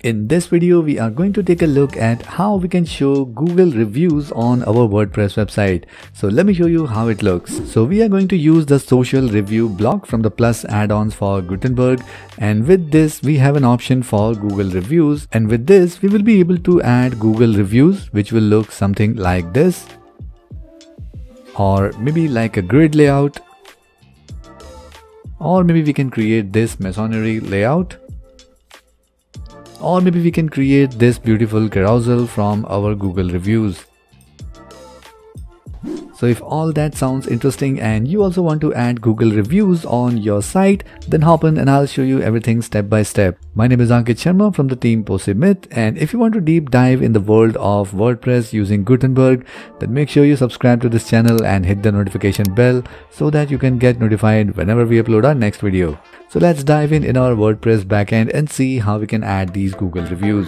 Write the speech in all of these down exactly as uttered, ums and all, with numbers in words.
In this video, we are going to take a look at how we can show Google reviews on our WordPress website. So let me show you how it looks. So we are going to use the social review block from the Plus add-ons for Gutenberg. And with this, we have an option for Google reviews. And with this, we will be able to add Google reviews, which will look something like this. Or maybe like a grid layout. Or maybe we can create this masonry layout. Or maybe we can create this beautiful carousel from our Google reviews. So if all that sounds interesting and you also want to add Google reviews on your site, then hop in and I'll show you everything step by step. My name is Ankit Sharma from the team Posibmyth, and if you want to deep dive in the world of WordPress using Gutenberg, then make sure you subscribe to this channel and hit the notification bell so that you can get notified whenever we upload our next video. So let's dive in in our WordPress backend and see how we can add these Google reviews.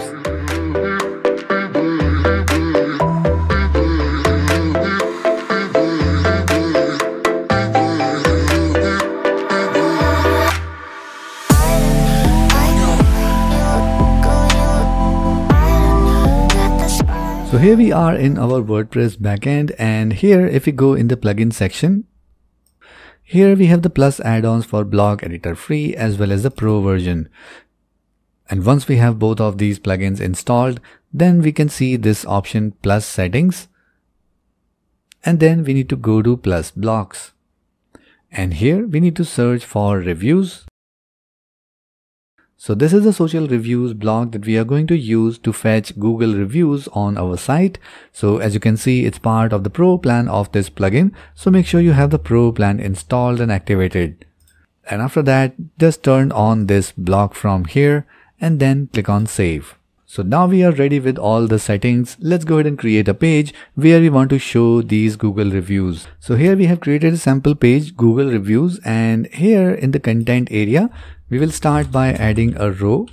So here we are in our WordPress backend, and here if we go in the plugin section, here we have the Plus add-ons for Blog Editor Free as well as the Pro version. And once we have both of these plugins installed, then we can see this option Plus Settings. And then we need to go to Plus Blocks. And here we need to search for Reviews. So this is the social reviews block that we are going to use to fetch Google reviews on our site. So as you can see, it's part of the Pro plan of this plugin. So make sure you have the Pro plan installed and activated. And after that, just turn on this block from here and then click on Save. So now we are ready with all the settings. Let's go ahead and create a page where we want to show these Google reviews. So here we have created a sample page, Google reviews, and here in the content area, we will start by adding a row,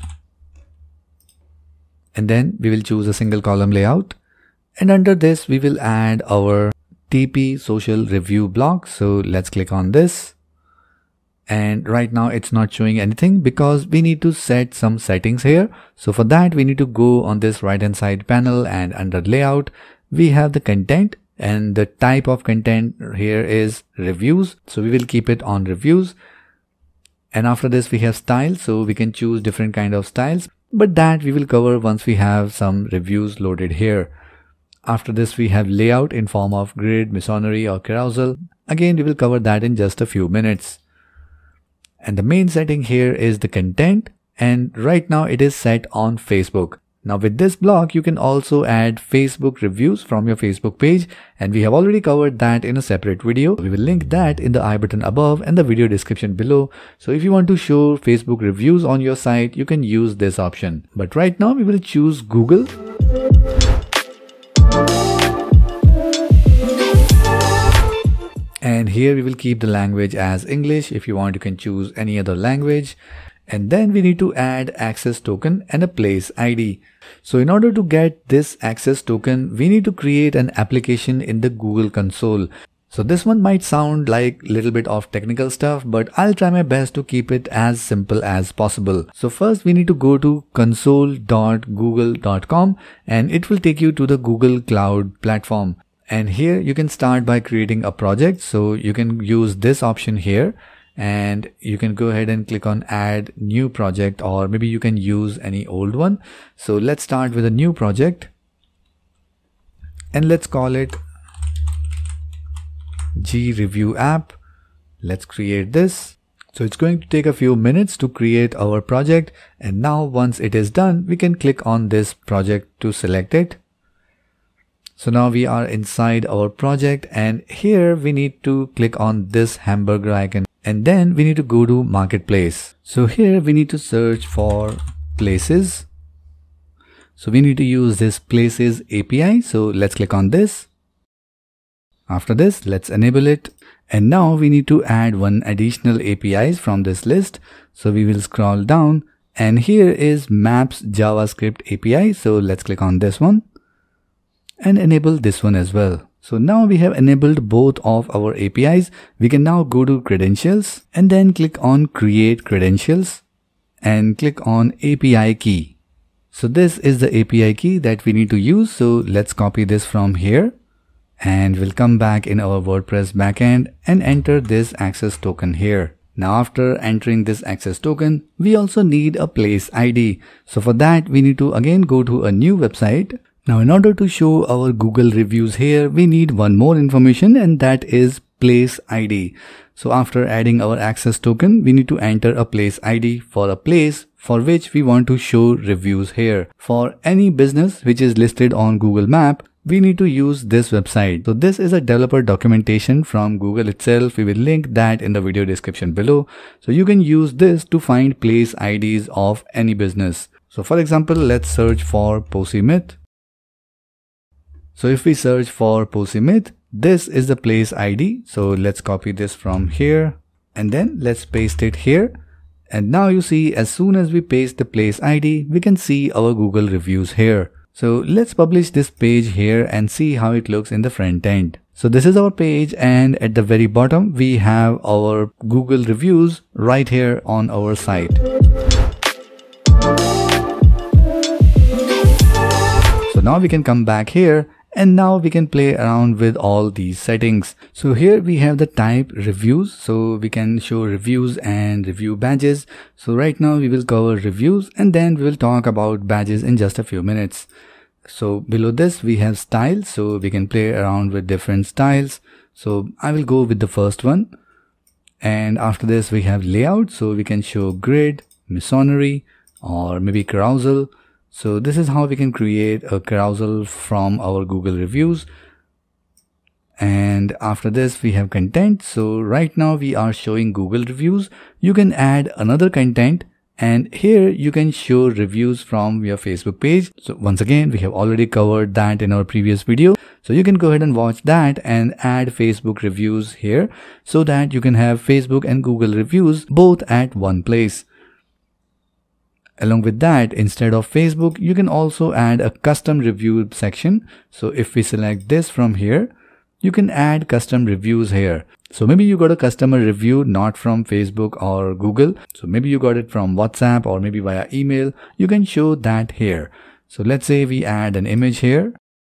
and then we will choose a single column layout, and under this we will add our T P social review block. So let's click on this, and right now it's not showing anything because we need to set some settings here. So for that we need to go on this right hand side panel, and under layout we have the content, and the type of content here is reviews. So we will keep it on reviews. And after this we have style, so we can choose different kind of styles, but that we will cover once we have some reviews loaded here. After this we have layout in form of grid, masonry or carousel. Again, we will cover that in just a few minutes. And the main setting here is the content, and right now it is set on Facebook. Now with this block, you can also add Facebook reviews from your Facebook page, and we have already covered that in a separate video. We will link that in the I button above and the video description below. So if you want to show Facebook reviews on your site, you can use this option. But right now we will choose Google. And here we will keep the language as English. If you want, you can choose any other language. And then we need to add access token and a place I D. So in order to get this access token, we need to create an application in the Google console. So this one might sound like a little bit of technical stuff, but I'll try my best to keep it as simple as possible. So first we need to go to console dot google dot com, and it will take you to the Google Cloud platform. And here you can start by creating a project. So you can use this option here, and you can go ahead and click on add new project, or maybe you can use any old one. So let's start with a new project, and let's call it G Review App. Let's create this. So it's going to take a few minutes to create our project, and now once it is done, we can click on this project to select it. So now we are inside our project, and here we need to click on this hamburger icon. And then we need to go to Marketplace. So here we need to search for Places. So we need to use this Places A P I. So let's click on this. After this, let's enable it. And now we need to add one additional A P Is from this list. So we will scroll down, and here is Maps JavaScript A P I. So let's click on this one and enable this one as well. So now we have enabled both of our A P Is. We can now go to credentials and then click on create credentials and click on A P I key. So this is the A P I key that we need to use. So let's copy this from here and we'll come back in our WordPress backend and enter this access token here. Now after entering this access token, we also need a place I D. So for that, we need to again go to a new website. Now in order to show our Google reviews here, we need one more information, and that is place I D. So after adding our access token, we need to enter a place I D for a place for which we want to show reviews here. For any business which is listed on Google Map, we need to use this website. So this is a developer documentation from Google itself. We will link that in the video description below. So you can use this to find place I Ds of any business. So for example, let's search for Posimith. So if we search for Posimith, this is the place I D. So let's copy this from here and then let's paste it here. And now you see, as soon as we paste the place I D, we can see our Google reviews here. So let's publish this page here and see how it looks in the front end. So this is our page, and at the very bottom we have our Google reviews right here on our site. So now we can come back here and now we can play around with all these settings. So here we have the type reviews, so we can show reviews and review badges. So right now we will cover reviews and then we will talk about badges in just a few minutes. So below this we have styles, so we can play around with different styles. So I will go with the first one. And after this we have layout, so we can show grid, missionary, or maybe carousel. So this is how we can create a carousel from our Google reviews. And after this we have content. So right now we are showing Google reviews. You can add another content, and here you can show reviews from your Facebook page. So once again, we have already covered that in our previous video. So you can go ahead and watch that and add Facebook reviews here so that you can have Facebook and Google reviews both at one place. Along with that, instead of Facebook, you can also add a custom review section. So if we select this from here, you can add custom reviews here. So maybe you got a customer review not from Facebook or Google. So maybe you got it from WhatsApp or maybe via email. You can show that here. So let's say we add an image here.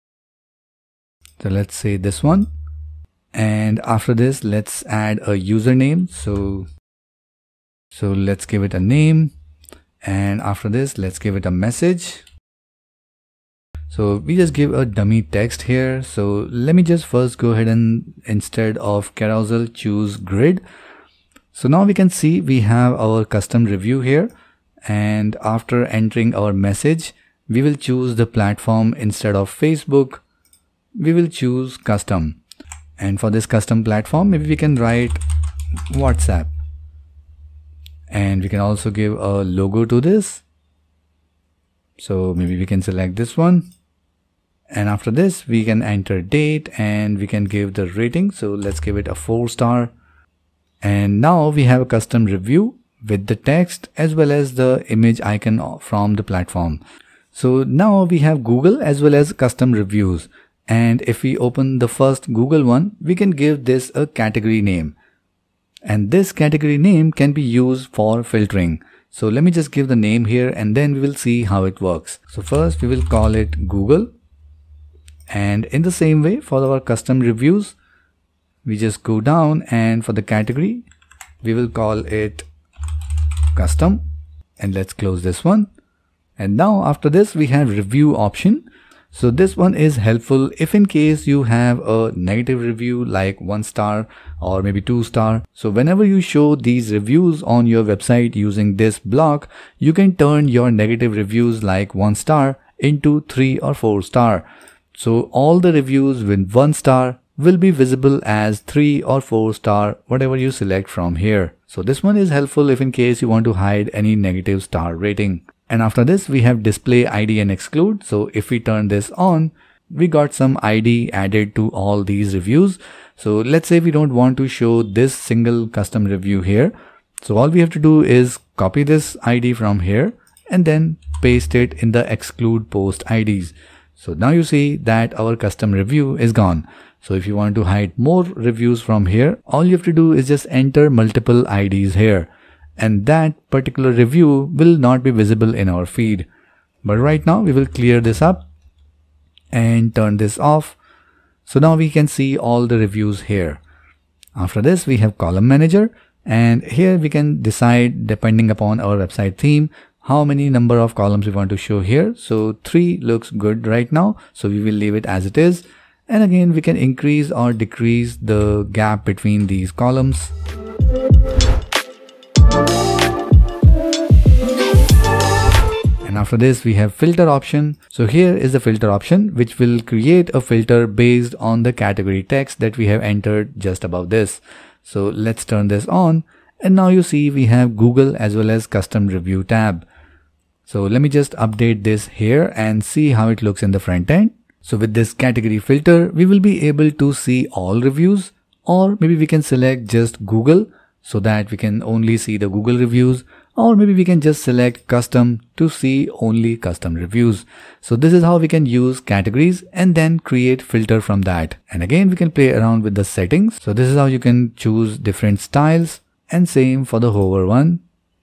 So let's say this one. And after this, let's add a username. So, so let's give it a name. And after this, let's give it a message. So we just give a dummy text here. So let me just first go ahead and instead of carousel, choose grid. So now we can see we have our custom review here. And after entering our message, we will choose the platform. Instead of Facebook, we will choose custom. And for this custom platform, maybe we can write WhatsApp. And we can also give a logo to this. So maybe we can select this one. And after this, we can enter date and we can give the rating. So let's give it a four star. And now we have a custom review with the text as well as the image icon from the platform. So now we have Google as well as custom reviews. And if we open the first Google one, we can give this a category name. And this category name can be used for filtering. So let me just give the name here and then we will see how it works. So first we will call it Google. And in the same way for our custom reviews, we just go down and for the category, we will call it custom. And let's close this one. And now after this we have review option. So this one is helpful if in case you have a negative review like one star or maybe two star. So whenever you show these reviews on your website using this block, you can turn your negative reviews like one star into three or four star. So all the reviews with one star will be visible as three or four star, whatever you select from here. So this one is helpful if in case you want to hide any negative star rating. And after this, we have display I D and exclude. So if we turn this on, we got some I D added to all these reviews. So let's say we don't want to show this single custom review here. So all we have to do is copy this I D from here and then paste it in the exclude post I Ds. So now you see that our custom review is gone. So if you want to hide more reviews from here, all you have to do is just enter multiple I Ds here. And that particular review will not be visible in our feed. But right now we will clear this up and turn this off. So now we can see all the reviews here. After this, we have column manager, and here we can decide, depending upon our website theme, how many number of columns we want to show here. So three looks good right now, so we will leave it as it is. And again, we can increase or decrease the gap between these columns. And after this, we have filter option. So here is the filter option, which will create a filter based on the category text that we have entered just above this. So let's turn this on. And now you see we have Google as well as custom review tab. So let me just update this here and see how it looks in the front end. So with this category filter, we will be able to see all reviews, or maybe we can select just Google so that we can only see the Google reviews, or maybe we can just select custom to see only custom reviews. So this is how we can use categories and then create filter from that. And again, we can play around with the settings. So this is how you can choose different styles, and same for the hover one.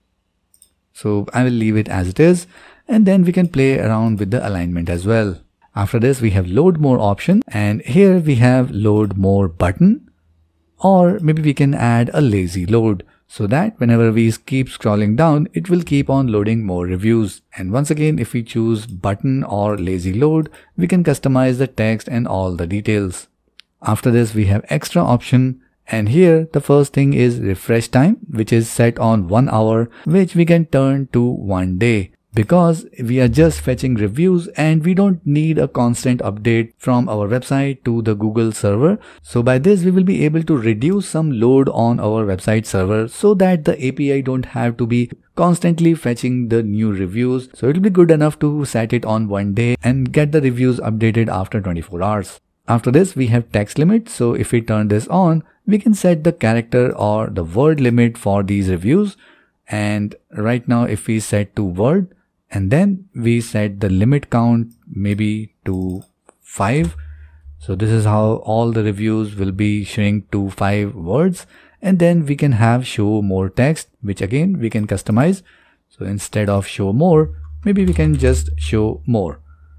So I will leave it as it is, and then we can play around with the alignment as well. After this, we have load more option, and here we have load more button, or maybe we can add a lazy load so that whenever we keep scrolling down, it will keep on loading more reviews. And once again, if we choose button or lazy load, we can customize the text and all the details. After this, we have extra option, and here the first thing is refresh time, which is set on one hour, which we can turn to one day. Because we are just fetching reviews and we don't need a constant update from our website to the Google server. So by this, we will be able to reduce some load on our website server so that the A P I don't have to be constantly fetching the new reviews. So it will be good enough to set it on one day and get the reviews updated after twenty-four hours. After this, we have text limit. So if we turn this on, we can set the character or the word limit for these reviews. And right now, if we set to word, and then we set the limit count maybe to five. So this is how all the reviews will be shrink to five words. And then we can have show more text, which again we can customize. So instead of show more, maybe we can just show more.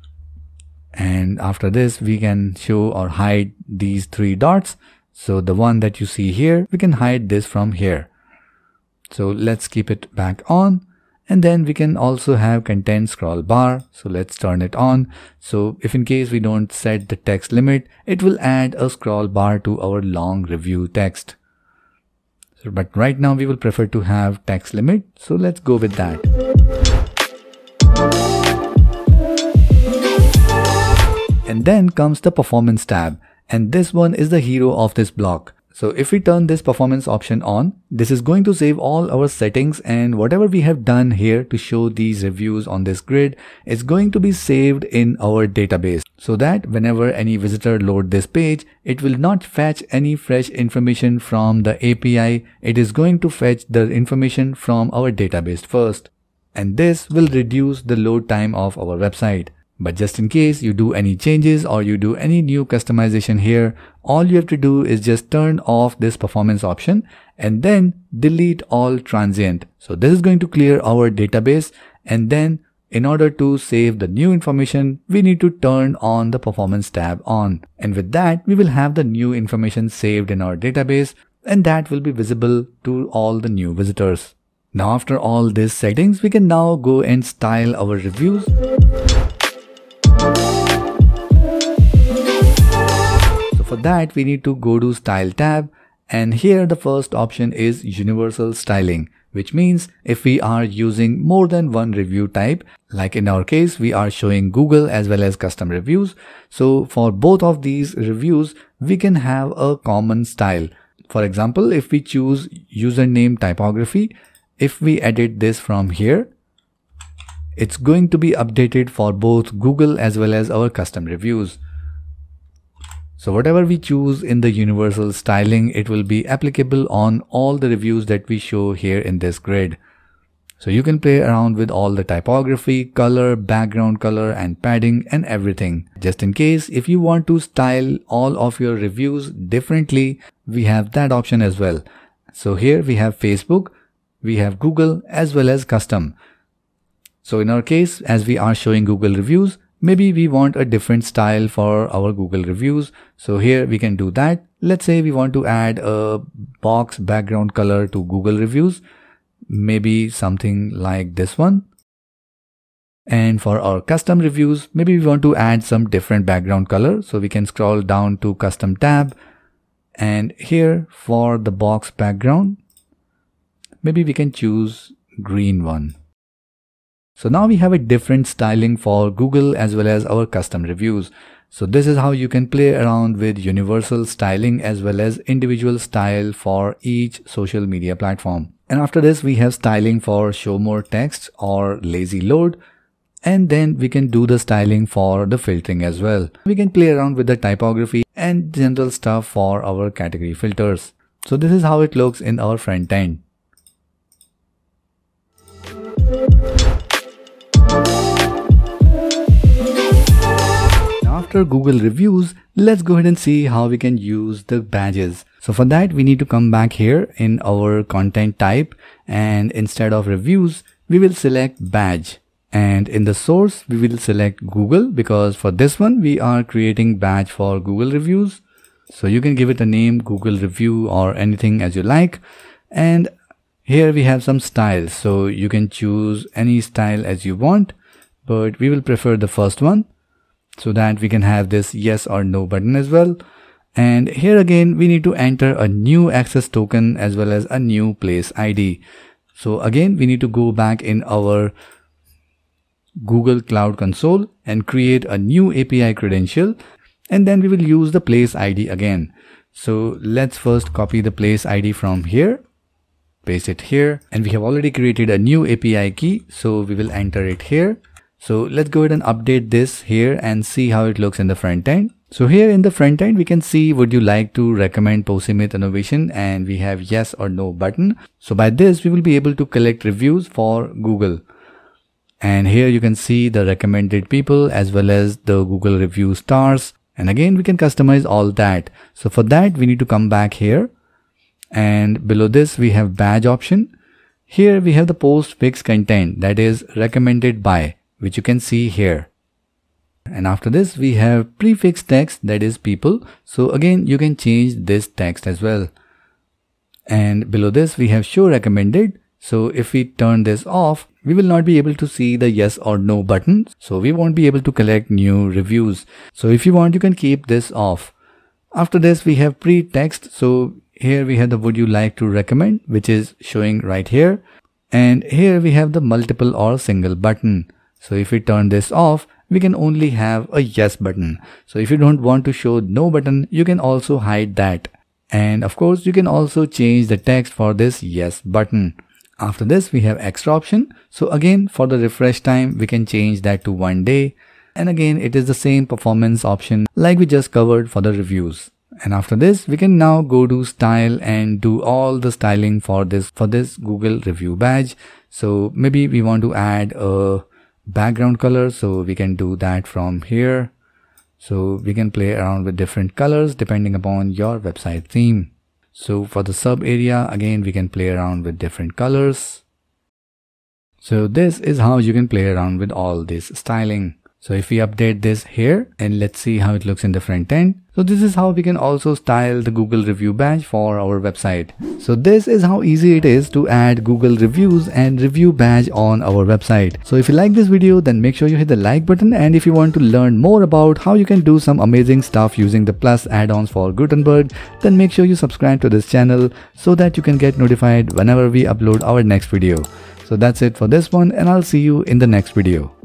And after this, we can show or hide these three dots. So the one that you see here, we can hide this from here. So let's keep it back on. And then we can also have content scroll bar. So let's turn it on. So if in case we don't set the text limit, it will add a scroll bar to our long review text. So, but right now we will prefer to have text limit. So let's go with that. And then comes the performance tab. And this one is the hero of this block. So if we turn this performance option on, this is going to save all our settings, and whatever we have done here to show these reviews on this grid is going to be saved in our database, so that whenever any visitor load this page, it will not fetch any fresh information from the A P I. It is going to fetch the information from our database first. And this will reduce the load time of our website. But just in case you do any changes or you do any new customization here, all you have to do is just turn off this performance option and then delete all transient. So this is going to clear our database, and then in order to save the new information, we need to turn on the performance tab on. And with that, we will have the new information saved in our database, and that will be visible to all the new visitors. Now after all these settings, we can now go and style our reviews. So for that, we need to go to Style tab, and here the first option is Universal Styling, which means if we are using more than one review type, like in our case, we are showing Google as well as custom reviews. So for both of these reviews, we can have a common style. For example, if we choose username typography, if we edit this from here, it's going to be updated for both Google as well as our custom reviews. So whatever we choose in the universal styling, it will be applicable on all the reviews that we show here in this grid. So you can play around with all the typography, color, background color and padding and everything. Just in case if you want to style all of your reviews differently, we have that option as well. So here we have Facebook, we have Google as well as custom. So in our case, as we are showing Google reviews, maybe we want a different style for our Google reviews. So here we can do that. Let's say we want to add a box background color to Google reviews, maybe something like this one. And for our custom reviews, maybe we want to add some different background color. So we can scroll down to custom tab, and here for the box background, maybe we can choose green one. So now we have a different styling for Google as well as our custom reviews. So this is how you can play around with universal styling as well as individual style for each social media platform. And after this, we have styling for show more text or lazy load. And then we can do the styling for the filtering as well. We can play around with the typography and general stuff for our category filters. So this is how it looks in our front end. After Google reviews, let's go ahead and see how we can use the badges. So for that, we need to come back here in our content type, and instead of reviews, we will select badge. And in the source, we will select Google, because for this one, we are creating badge for Google reviews. So you can give it a name, Google review, or anything as you like. And here we have some styles. So you can choose any style as you want, but we will prefer the first one so that we can have this yes or no button as well. And here again, we need to enter a new access token as well as a new place I D. So again, we need to go back in our Google Cloud Console and create a new A P I credential, and then we will use the place I D again. So let's first copy the place I D from here, paste it here, and we have already created a new A P I key, so we will enter it here. So let's go ahead and update this here and see how it looks in the front end. So here in the front end, we can see would you like to recommend Postmate Innovation, and we have yes or no button. So by this, we will be able to collect reviews for Google. And here you can see the recommended people as well as the Google review stars. And again, we can customize all that. So for that, we need to come back here. And below this, we have badge option. Here we have the post fixed content, that is recommended by, which you can see here. And after this, we have prefix text, that is people. So again, you can change this text as well. And below this, we have show recommended. So if we turn this off, we will not be able to see the yes or no button. So we won't be able to collect new reviews. So if you want, you can keep this off. After this, we have pre-text. So here we have the would you like to recommend, which is showing right here. And here we have the multiple or single button. So if we turn this off, we can only have a yes button. So if you don't want to show no button, you can also hide that. And of course, you can also change the text for this yes button. After this, we have extra option. So again, for the refresh time, we can change that to one day. And again, it is the same performance option like we just covered for the reviews. And after this, we can now go to style and do all the styling for this, for this Google review badge. So maybe we want to add a background color. So we can do that from here. So we can play around with different colors depending upon your website theme. So for the sub area, again, we can play around with different colors. So this is how you can play around with all this styling. So if we update this here, and let's see how it looks in the front end. So this is how we can also style the Google review badge for our website. So this is how easy it is to add Google reviews and review badge on our website. So if you like this video, then make sure you hit the like button. And if you want to learn more about how you can do some amazing stuff using the Plus add-ons for Gutenberg, then make sure you subscribe to this channel so that you can get notified whenever we upload our next video. So that's it for this one, and I'll see you in the next video.